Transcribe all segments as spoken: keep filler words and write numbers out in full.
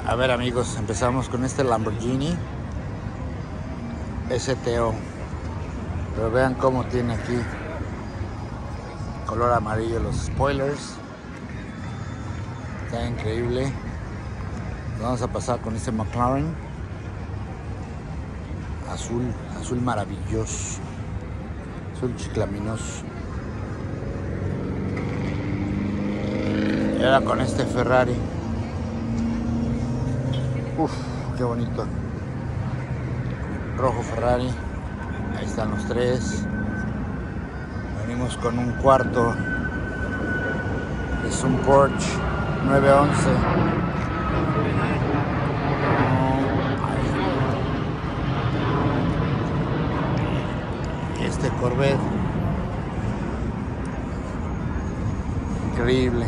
A ver amigos, empezamos con este Lamborghini S T O, pero vean cómo tiene aquí color amarillo los spoilers, está increíble. Vamos a pasar con este McLaren azul, azul maravilloso, azul chiclaminoso. Y ahora con este Ferrari. Uf, qué bonito. Rojo Ferrari. Ahí están los tres. Venimos con un cuarto. Es un Porsche nueve once. Y este Corvette. Increíble.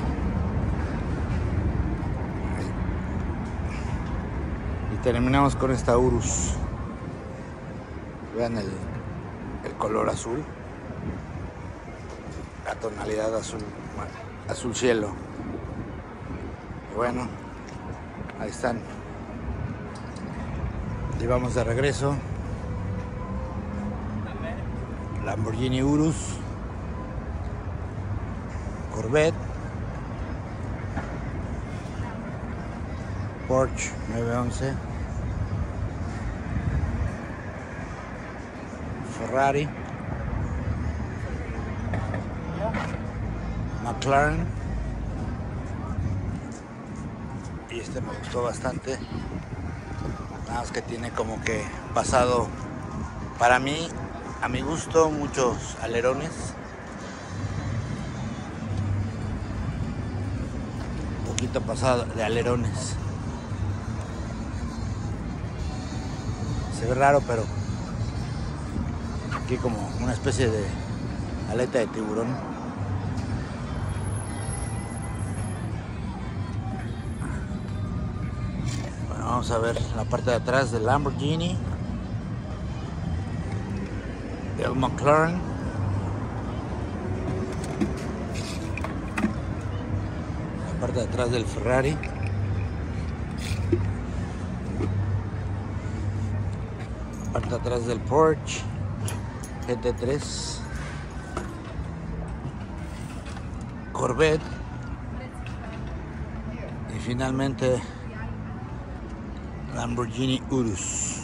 Terminamos con esta Urus. Vean el, el color azul, la tonalidad azul, azul cielo. Y bueno, ahí están. Y vamos de regreso. Lamborghini Urus, Corvette, Porsche nueve once, Ferrari, McLaren, y este me gustó bastante, nada más que tiene como que pasado, para mí, a mi gusto, muchos alerones, un poquito pasado de alerones, se ve raro, pero aquí como una especie de aleta de tiburón. Bueno, vamos a ver la parte de atrás del Lamborghini, del McLaren, la parte de atrás del Ferrari, la parte de atrás del Porsche G T tres, Corvette y finalmente Lamborghini Urus.